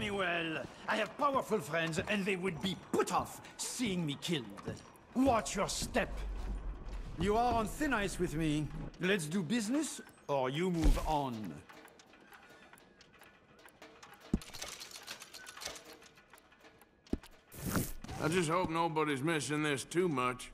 me well. I have powerful friends, and they would be put off seeing me killed. Watch your step. You are on thin ice with me. Let's do business, or you move on. I just hope nobody's missing this too much.